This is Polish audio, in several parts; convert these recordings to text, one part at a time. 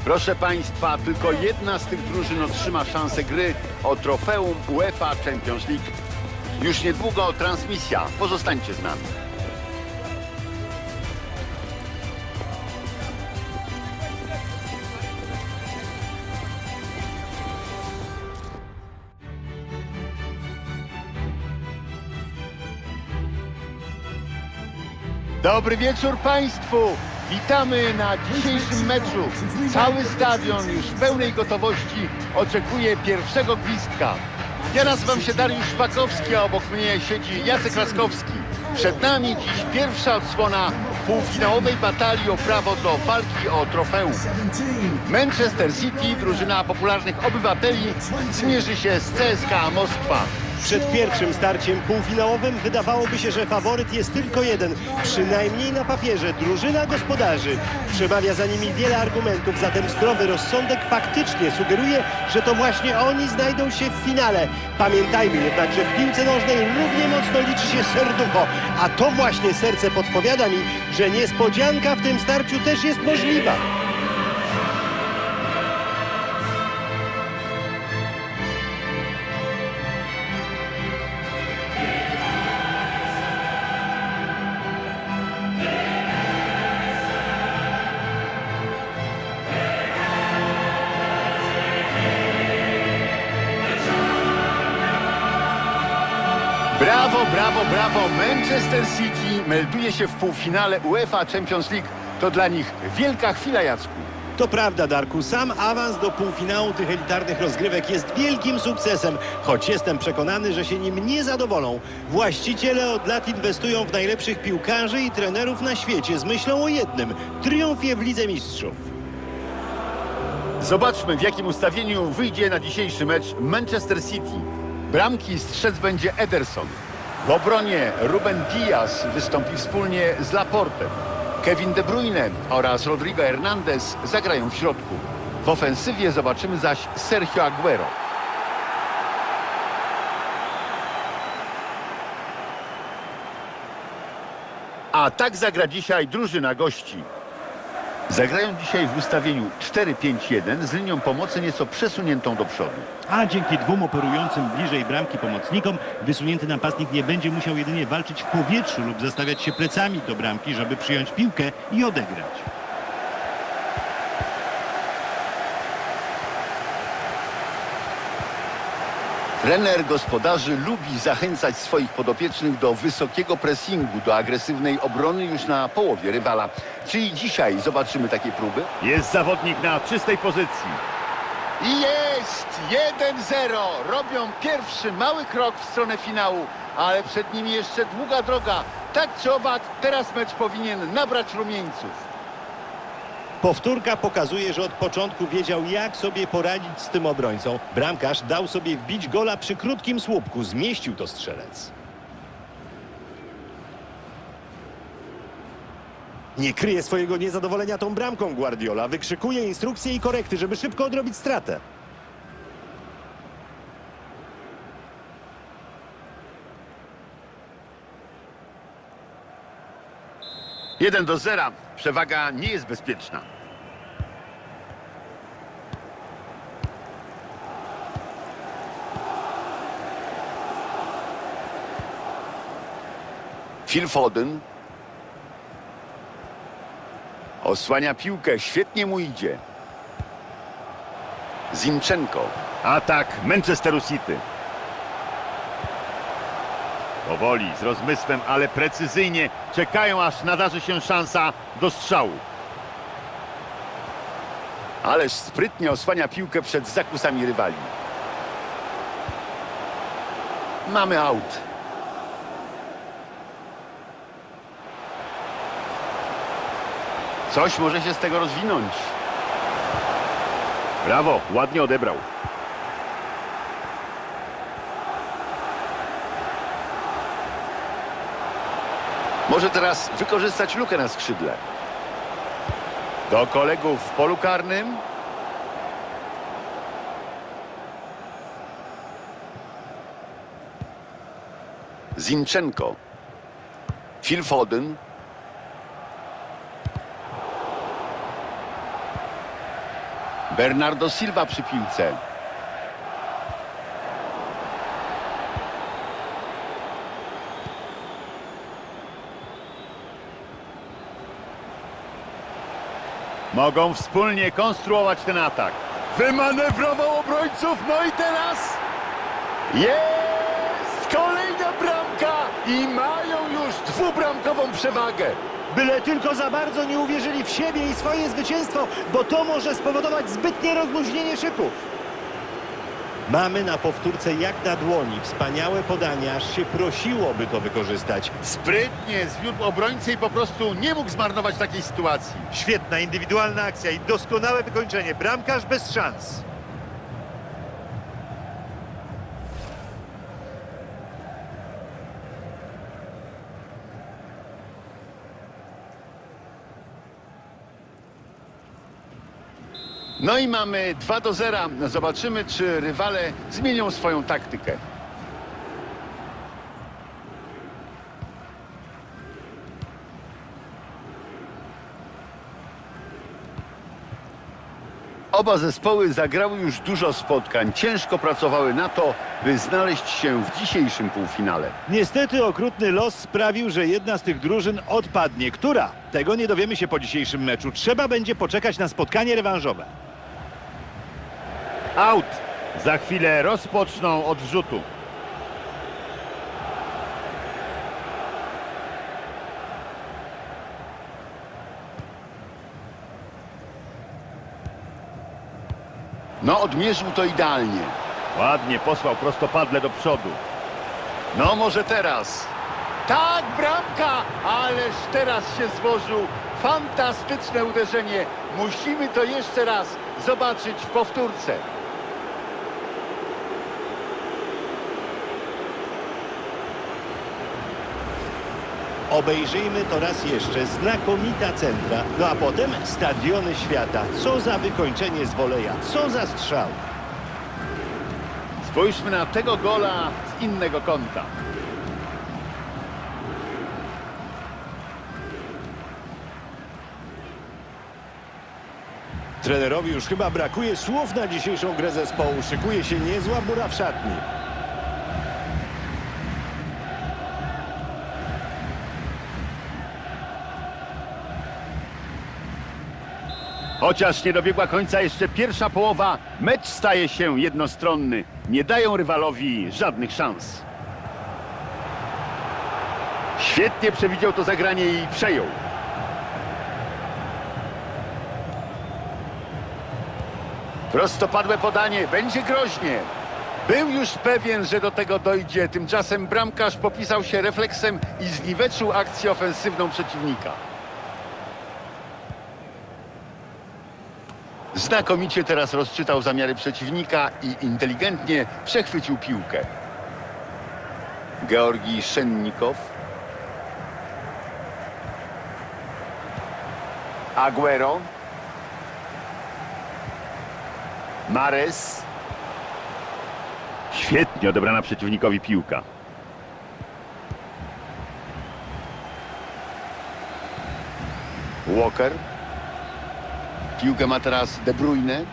Proszę Państwa, tylko jedna z tych drużyn otrzyma szansę gry o trofeum UEFA Champions League. Już niedługo transmisja. Pozostańcie z nami. Dobry wieczór Państwu! Witamy na dzisiejszym meczu. Cały stadion już w pełnej gotowości oczekuje pierwszego gwizdka. Ja nazywam się Dariusz Szpakowski, a obok mnie siedzi Jacek Laskowski. Przed nami dziś pierwsza odsłona półfinałowej batalii o prawo do walki o trofeum. Manchester City, drużyna popularnych obywateli, zmierzy się z CSKA Moskwa. Przed pierwszym starciem półfinałowym wydawałoby się, że faworyt jest tylko jeden, przynajmniej na papierze, drużyna gospodarzy. Przemawia za nimi wiele argumentów, zatem zdrowy rozsądek faktycznie sugeruje, że to właśnie oni znajdą się w finale. Pamiętajmy jednak, że w piłce nożnej równie mocno liczy się serducho, a to właśnie serce podpowiada mi, że niespodzianka w tym starciu też jest możliwa. Brawo, brawo, brawo! Manchester City melduje się w półfinale UEFA Champions League. To dla nich wielka chwila, Jacku. To prawda, Darku. Sam awans do półfinału tych elitarnych rozgrywek jest wielkim sukcesem, choć jestem przekonany, że się nim nie zadowolą. Właściciele od lat inwestują w najlepszych piłkarzy i trenerów na świecie z myślą o jednym – triumfie w Lidze Mistrzów. Zobaczmy, w jakim ustawieniu wyjdzie na dzisiejszy mecz Manchester City. Bramki strzec będzie Ederson. W obronie Ruben Dias wystąpi wspólnie z Laportem. Kevin De Bruyne oraz Rodrigo Hernandez zagrają w środku. W ofensywie zobaczymy zaś Sergio Aguero. A tak zagra dzisiaj drużyna gości. Zagrają dzisiaj w ustawieniu 4-5-1 z linią pomocy nieco przesuniętą do przodu. A dzięki dwóm operującym bliżej bramki pomocnikom wysunięty napastnik nie będzie musiał jedynie walczyć w powietrzu lub zastawiać się plecami do bramki, żeby przyjąć piłkę i odegrać. Trener gospodarzy lubi zachęcać swoich podopiecznych do wysokiego pressingu, do agresywnej obrony już na połowie rywala. Czyli dzisiaj zobaczymy takie próby? Jest zawodnik na czystej pozycji. I jest! 1-0! Robią pierwszy mały krok w stronę finału, ale przed nimi jeszcze długa droga. Tak czy owak, teraz mecz powinien nabrać rumieńców. Powtórka pokazuje, że od początku wiedział, jak sobie poradzić z tym obrońcą. Bramkarz dał sobie wbić gola przy krótkim słupku. Zmieścił to strzelec. Nie kryje swojego niezadowolenia tą bramką Guardiola. Wykrzykuje instrukcje i korekty, żeby szybko odrobić stratę. Jeden do 0. Przewaga nie jest bezpieczna. Phil Foden osłania piłkę, świetnie mu idzie. Zinchenko. Atak Manchesteru City. Powoli, z rozmysłem, ale precyzyjnie czekają, aż nadarzy się szansa do strzału. Ależ sprytnie osłania piłkę przed zakusami rywali. Mamy aut. Coś może się z tego rozwinąć. Brawo, ładnie odebrał. Może teraz wykorzystać lukę na skrzydle. Do kolegów w polu karnym. Zinchenko. Phil Foden. Bernardo Silva przy piłce. Mogą wspólnie konstruować ten atak. Wymanewrował obrońców, no i teraz Jest! Kolejna bramka i mają już dwubramkową przewagę. Byle tylko za bardzo nie uwierzyli w siebie i swoje zwycięstwo, bo to może spowodować zbytnie rozluźnienie szyków. Mamy na powtórce jak na dłoni. Wspaniałe podanie, aż się prosiło, by to wykorzystać. Sprytnie zwiódł obrońcę i po prostu nie mógł zmarnować takiej sytuacji. Świetna indywidualna akcja i doskonałe wykończenie. Bramkarz bez szans. No i mamy 2-0. Zobaczymy, czy rywale zmienią swoją taktykę. Oba zespoły zagrały już dużo spotkań. Ciężko pracowały na to, by znaleźć się w dzisiejszym półfinale. Niestety okrutny los sprawił, że jedna z tych drużyn odpadnie. Która? Tego nie dowiemy się po dzisiejszym meczu. Trzeba będzie poczekać na spotkanie rewanżowe. out. Za chwilę rozpoczną od rzutu. No, odmierzył to idealnie. Ładnie posłał prostopadle do przodu. No, może teraz. Tak, bramka! Ależ teraz się złożył. Fantastyczne uderzenie. Musimy to jeszcze raz zobaczyć w powtórce. Obejrzyjmy to raz jeszcze. Znakomita centra. No a potem stadiony świata. Co za wykończenie z woleja. Co za strzał. Spójrzmy na tego gola z innego kąta. Trenerowi już chyba brakuje słów na dzisiejszą grę zespołu. Szykuje się niezła bura w szatni. Chociaż nie dobiegła końca jeszcze pierwsza połowa, mecz staje się jednostronny. Nie dają rywalowi żadnych szans. Świetnie przewidział to zagranie i przejął. Prostopadłe podanie, będzie groźnie. Był już pewien, że do tego dojdzie. Tymczasem bramkarz popisał się refleksem i zniweczył akcję ofensywną przeciwnika. Znakomicie teraz rozczytał zamiary przeciwnika i inteligentnie przechwycił piłkę. Georgi Szennikow. Aguero. Mares. Świetnie odebrana przeciwnikowi piłka. Walker. Piłkę ma teraz De Bruyne.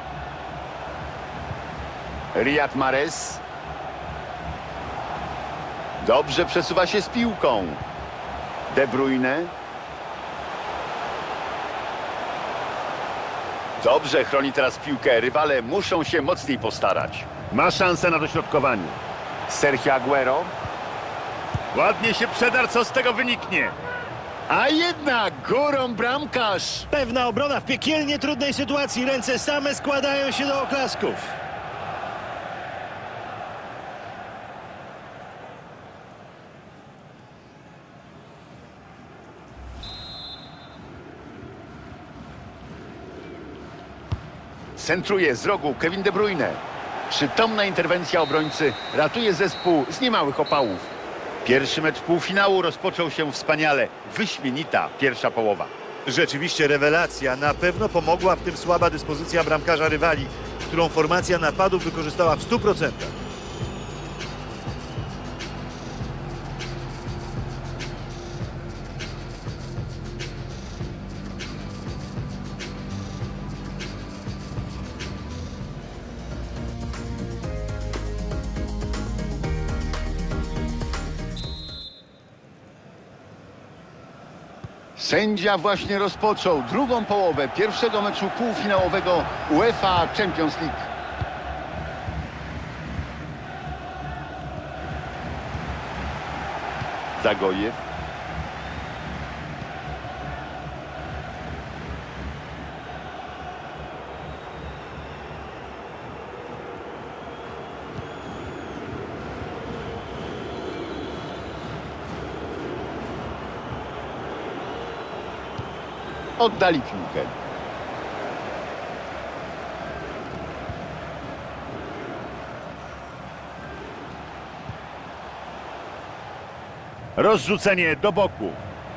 Riyad Mahrez. Dobrze przesuwa się z piłką. De Bruyne. Dobrze chroni teraz piłkę. Rywale muszą się mocniej postarać. Ma szansę na dośrodkowanie. Sergio Aguero. Ładnie się przedarł, co z tego wyniknie. A jednak górą bramkarz. Pewna obrona w piekielnie trudnej sytuacji. Ręce same składają się do oklasków. Centruje z rogu Kevin De Bruyne. Przytomna interwencja obrońcy ratuje zespół z niemałych opałów. Pierwszy mecz półfinału rozpoczął się wspaniale. Wyśmienita pierwsza połowa. Rzeczywiście rewelacja. Na pewno pomogła w tym słaba dyspozycja bramkarza rywali, którą formacja napadu wykorzystała w 100%. Sędzia właśnie rozpoczął drugą połowę pierwszego meczu półfinałowego UEFA Champions League. Zagojew. Oddali piłkę. Rozrzucenie do boku.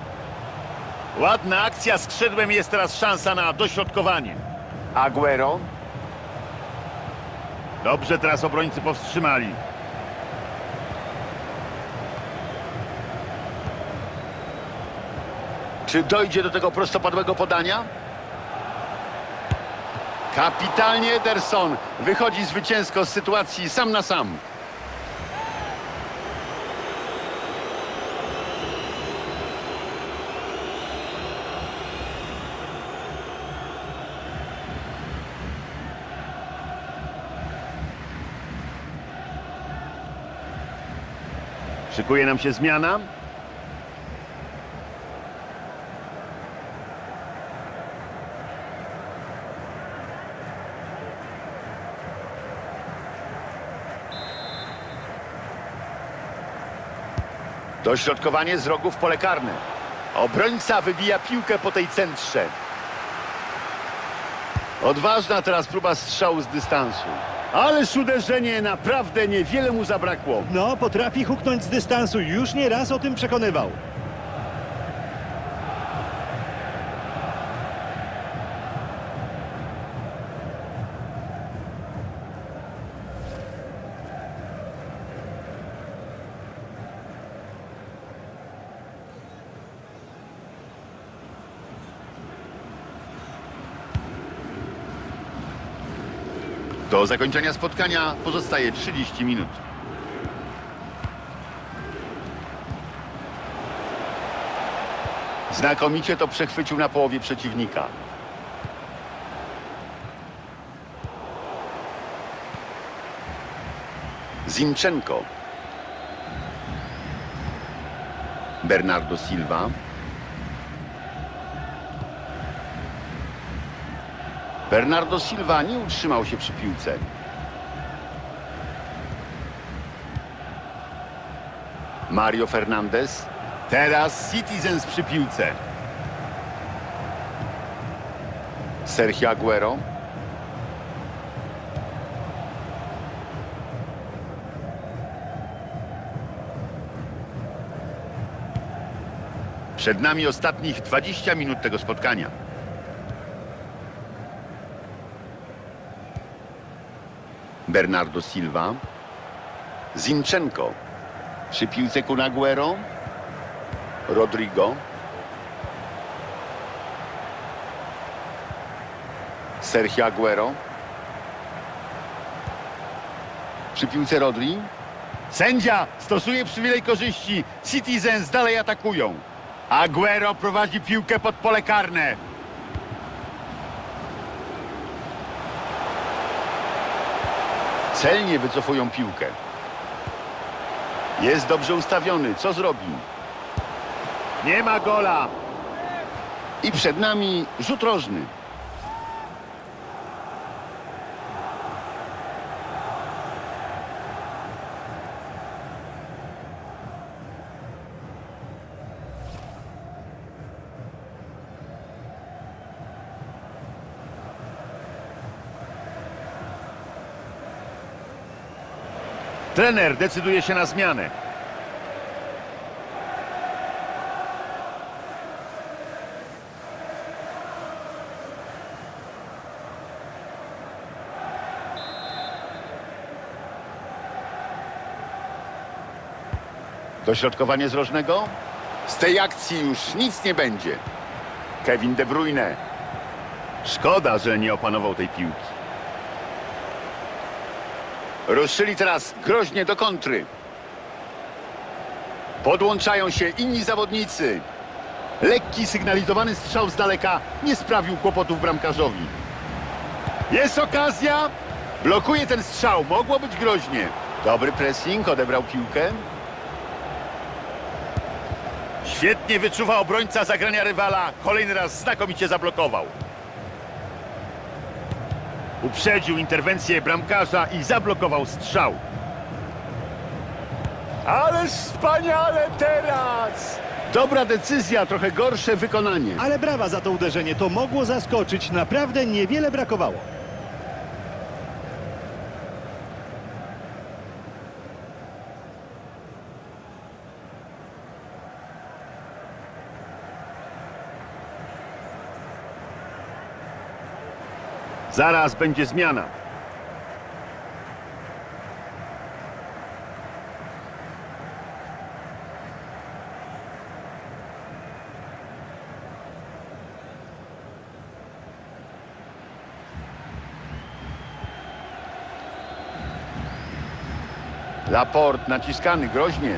Ładna akcja skrzydłem, jest teraz szansa na dośrodkowanie. Aguero. Dobrze teraz obrońcy powstrzymali. Czy dojdzie do tego prostopadłego podania? Kapitalnie Ederson wychodzi zwycięsko z sytuacji sam na sam. Szykuje nam się zmiana. Dośrodkowanie z rogu w pole karne. Obrońca wybija piłkę po tej centrze. Odważna teraz próba strzału z dystansu. Ależ uderzenie, naprawdę niewiele mu zabrakło. No, potrafi huknąć z dystansu. Już nie raz o tym przekonywał. Do zakończenia spotkania pozostaje 30 minut. Znakomicie to przechwycił na połowie przeciwnika. Zinchenko. Bernardo Silva. Bernardo Silva nie utrzymał się przy piłce. Mario Fernandes. Teraz Citizens przy piłce. Sergio Aguero. Przed nami ostatnich 20 minut tego spotkania. Bernardo Silva. Zinchenko. Przy piłce Kun Aguero. Rodrigo. Sergio Aguero. Przy piłce Rodri. Sędzia stosuje przywilej korzyści. Citizens dalej atakują. Aguero prowadzi piłkę pod pole karne. Celnie wycofują piłkę. Jest dobrze ustawiony. Co zrobi? Nie ma gola. I przed nami rzut rożny. Trener decyduje się na zmianę. Dośrodkowanie z rożnego. Z tej akcji już nic nie będzie. Kevin De Bruyne. Szkoda, że nie opanował tej piłki. Ruszyli teraz groźnie do kontry. Podłączają się inni zawodnicy. Lekki sygnalizowany strzał z daleka nie sprawił kłopotów bramkarzowi. Jest okazja. Blokuje ten strzał. Mogło być groźnie. Dobry pressing, odebrał piłkę. Świetnie wyczuwa obrońca zagrania rywala. Kolejny raz znakomicie zablokował. Uprzedził interwencję bramkarza i zablokował strzał. Ależ wspaniale teraz! Dobra decyzja, trochę gorsze wykonanie. Ale brawa za to uderzenie, to mogło zaskoczyć, naprawdę niewiele brakowało. Zaraz będzie zmiana. Laporte naciskany groźnie.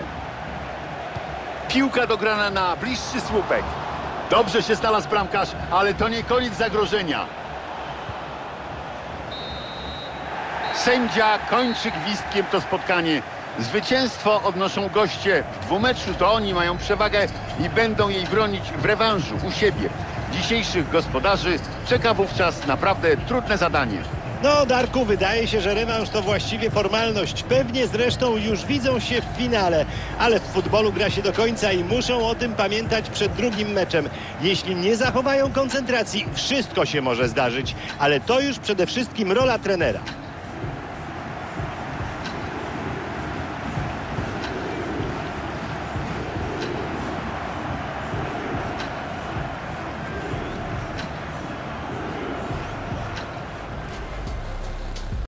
Piłka dograna na bliższy słupek. Dobrze się znalazł bramkarz, ale to nie koniec zagrożenia. Sędzia kończy gwizdkiem to spotkanie. Zwycięstwo odnoszą goście. W dwumeczu to oni mają przewagę i będą jej bronić w rewanżu u siebie. Dzisiejszych gospodarzy czeka wówczas naprawdę trudne zadanie. No, Darku, wydaje się, że rewanż to właściwie formalność. Pewnie zresztą już widzą się w finale, ale w futbolu gra się do końca i muszą o tym pamiętać przed drugim meczem. Jeśli nie zachowają koncentracji, wszystko się może zdarzyć, ale to już przede wszystkim rola trenera.